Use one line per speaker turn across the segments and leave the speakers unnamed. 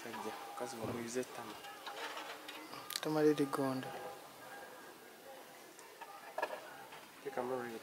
musajja kazi bamuyize ettama.
Ettama lirigonda.
Take a moment.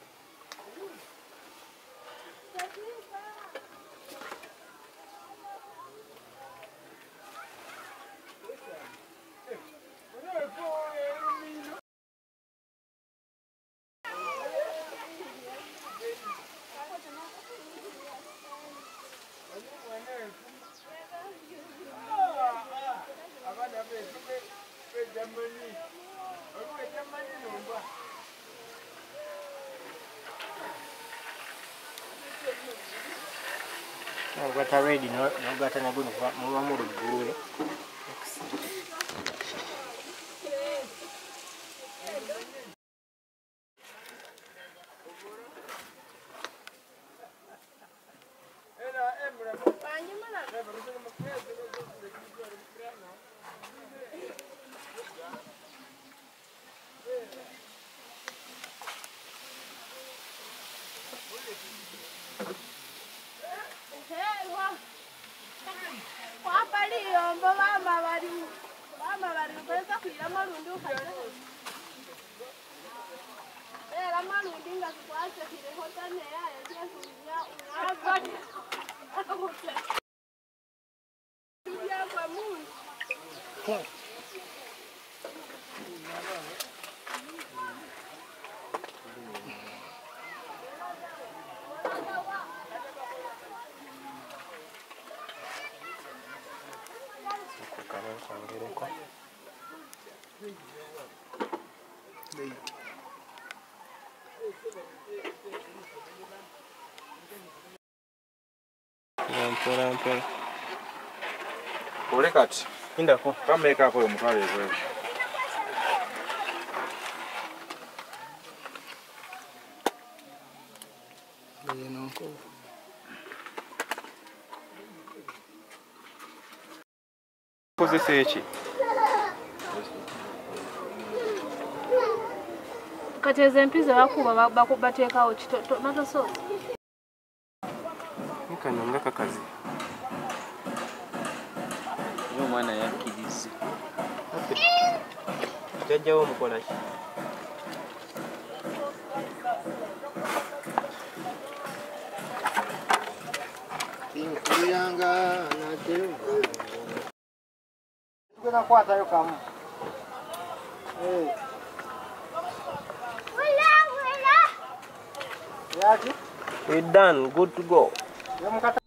No, got ready, no got an abu no more.
Ole kati
Indako.
kameka hapo mtwale wewe.
Nonko.
Kozesa eki?
Kateze mpize bakuba bakubateekawo kitoto natosoose.
Nikanyonga kakazi.
Yo mwana yakirize. Jajjawo mukola ki?
Yanga na teu.
Kuna kwata yo kamu. Yaki? We're done, good to go.